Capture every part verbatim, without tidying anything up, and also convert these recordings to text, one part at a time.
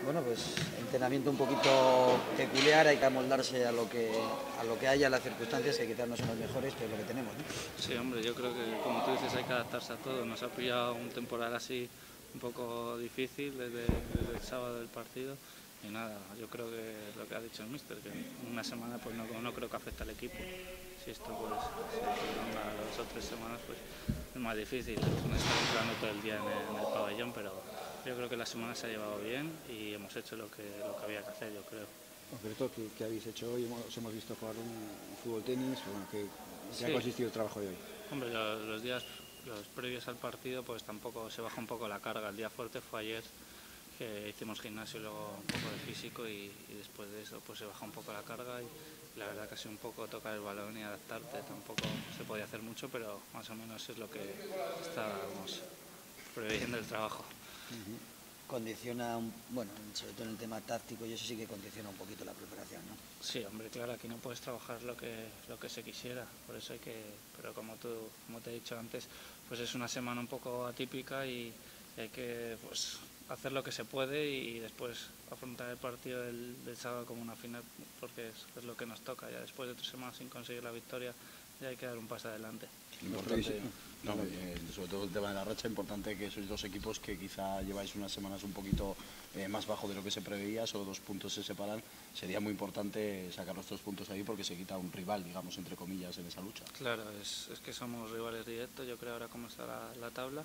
Bueno, pues entrenamiento un poquito peculiar, hay que amoldarse a lo que, a lo que haya, las circunstancias, que quizás no son las mejores, pero es lo que tenemos, ¿no? Sí, hombre, yo creo que, como tú dices, hay que adaptarse a todo. Nos ha pillado un temporal así un poco difícil desde, desde el sábado del partido. Y nada, yo creo que lo que ha dicho el míster, que en una semana pues no, no creo que afecte al equipo. Si esto pues se prolonga dos o tres semanas, pues es más difícil. Son estar entrando todo el día en el, en el pabellón, pero yo creo que la semana se ha llevado bien y hemos hecho lo que, lo que había que hacer, yo creo. Concreto, ¿qué, qué habéis hecho hoy? Hemos, os hemos visto jugar un, un fútbol tenis. Bueno, ¿qué, ¿en qué ha Sí, consistido el trabajo de hoy? hombre, los, los días los previos al partido pues tampoco se baja un poco la carga. El día fuerte fue ayer, que hicimos gimnasio y luego un poco de físico y, y después de eso pues se baja un poco la carga y la verdad que ha sido un poco tocar el balón y adaptarte. Tampoco se podía hacer mucho, pero más o menos es lo que estábamos previendo el trabajo. Uh-huh. Condiciona, un, bueno, sobre todo en el tema táctico, y eso sí que condiciona un poquito la preparación, ¿no? Sí, hombre, claro, aquí no puedes trabajar lo que, lo que se quisiera, por eso hay que, pero como, tú, como te he dicho antes, pues es una semana un poco atípica y hay que pues, hacer lo que se puede y después afrontar el partido del, del sábado como una final, porque es, es lo que nos toca. Ya después de tres semanas sin conseguir la victoria, ya hay que dar un paso adelante. Importante, no, eh, sobre todo el tema de la racha, importante que sois dos equipos que quizá lleváis unas semanas un poquito eh, más bajo de lo que se preveía, solo dos puntos se separan, sería muy importante sacar los tres puntos ahí porque se quita un rival, digamos, entre comillas, en esa lucha. Claro, es, es que somos rivales directos, yo creo ahora cómo está la, la tabla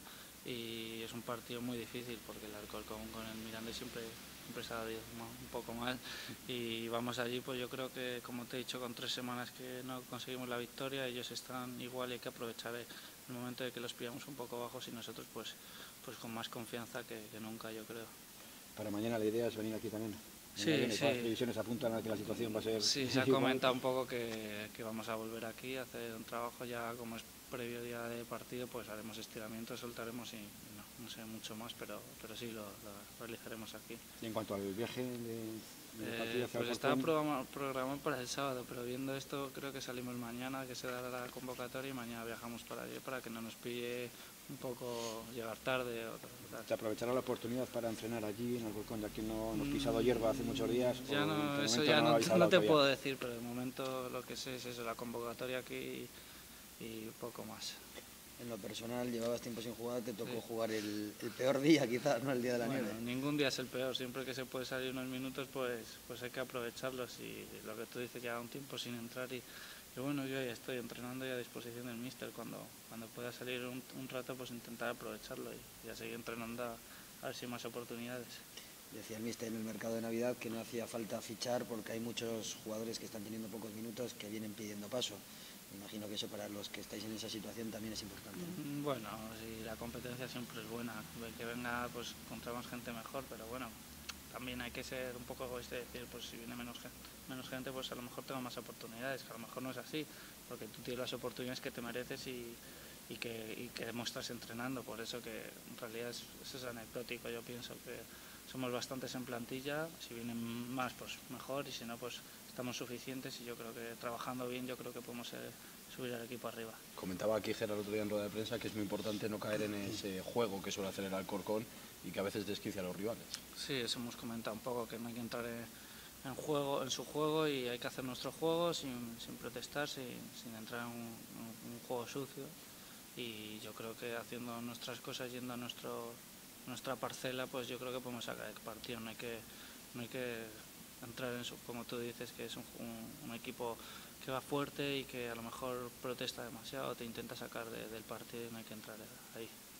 y es un partido muy difícil porque el Alcorcón con el Mirandés siempre, siempre se ha dado un poco mal y vamos allí pues yo creo que como te he dicho con tres semanas que no conseguimos la victoria, ellos están igual y hay que aprovechar el momento de que los pillamos un poco bajos y nosotros pues, pues con más confianza que, que nunca yo creo. Para mañana la idea es venir aquí también. Sí, viene, sí. Todas las previsiones apuntan a que la situación va a ser... Sí, se ha comentado un poco que, que vamos a volver aquí a hacer un trabajo ya como es previo día de partido, pues haremos estiramientos, soltaremos y no, no sé mucho más, pero, pero sí lo, lo realizaremos aquí. Y en cuanto al viaje de, de partido Eh, hacia pues el estaba Alcorcón, programado, programado para el sábado, pero viendo esto creo que salimos mañana, que se dará la convocatoria y mañana viajamos para allí para que no nos pille un poco llegar tarde. O ¿se aprovechará la oportunidad para entrenar allí en Alcorcón, ya que no hemos pisado hierba hace muchos días? Ya no, eso ya no, no, no te puedo decir, pero de momento lo que sé es eso, la convocatoria aquí y, y poco más. En lo personal, llevabas tiempo sin jugar, te tocó Sí. jugar el, el peor día quizás, ¿no? El día de la bueno, nieve. Ningún día es el peor, siempre que se puede salir unos minutos pues, pues hay que aprovecharlos y lo que tú dices, ya un tiempo sin entrar y, y bueno, yo ya estoy entrenando y a disposición del míster, cuando, cuando pueda salir un, un rato pues intentar aprovecharlo y, y a seguir entrenando a, a ver si hay más oportunidades. Decía el míster en el mercado de Navidad que no hacía falta fichar porque hay muchos jugadores que están teniendo pocos minutos que vienen pidiendo paso. Me imagino que eso para los que estáis en esa situación también es importante, ¿no? Bueno, sí, la competencia siempre es buena, que venga pues encontramos gente mejor, pero bueno, también hay que ser un poco egoísta y decir, pues si viene menos gente, menos gente, pues a lo mejor tengo más oportunidades, que a lo mejor no es así, porque tú tienes las oportunidades que te mereces y, y, que, y que demuestras entrenando, por eso que en realidad es, eso es anecdótico, yo pienso que somos bastantes en plantilla, si vienen más pues mejor y si no pues estamos suficientes y yo creo que trabajando bien yo creo que podemos eh, subir al equipo arriba. Comentaba aquí Gerard el otro día en rueda de prensa que es muy importante no caer en ese juego que suele hacer el Alcorcón y que a veces desquicia a los rivales. Sí, eso hemos comentado un poco, que no hay que entrar en, en, juego, en su juego y hay que hacer nuestro juego sin, sin protestar, sin, sin entrar en un, en un juego sucio y yo creo que haciendo nuestras cosas, yendo a nuestro, nuestra parcela, pues yo creo que podemos sacar el partido, no hay que, no hay que entrar en su, como tú dices, que es un, un, un equipo que va fuerte y que a lo mejor protesta demasiado, te intenta sacar de, del partido y no hay que entrar ahí.